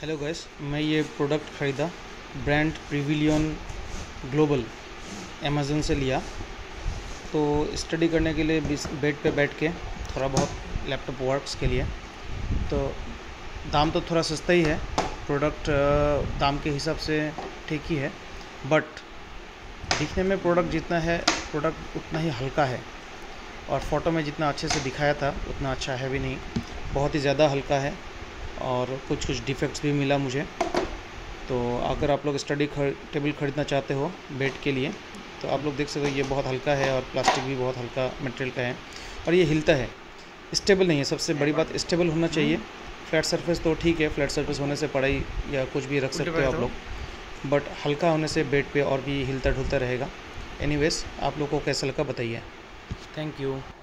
Hello guys, मैं ये product ख़रीदा ब्रांड प्रिविलियन ग्लोबल अमेज़न से लिया। तो स्टडी करने के लिए बेड पे बैठ के थोड़ा बहुत लैपटॉप वर्क्स के लिए तो दाम तो थोड़ा सस्ता ही है। प्रोडक्ट दाम के हिसाब से ठीक ही है, बट दिखने में प्रोडक्ट जितना है प्रोडक्ट उतना ही हल्का है, और फ़ोटो में जितना अच्छे से दिखाया था उतना अच्छा है भी नहीं, बहुत ही ज़्यादा हल्का है और कुछ डिफेक्ट्स भी मिला मुझे। तो अगर आप लोग स्टडी टेबल ख़रीदना चाहते हो बेड के लिए तो आप लोग देख सकते हो ये बहुत हल्का है और प्लास्टिक भी बहुत हल्का मटेरियल का है और ये हिलता है, स्टेबल नहीं है। सबसे बड़ी बात स्टेबल होना चाहिए। फ्लैट सरफेस तो ठीक है, फ्लैट सरफेस होने से पढ़ाई या कुछ भी रख सकते हो आप लोग, बट हल्का होने से बेड पे और भी हिलता ढुलता रहेगा। एनीवेज, आप लोग को कैसा लगा बताइए। Thank you.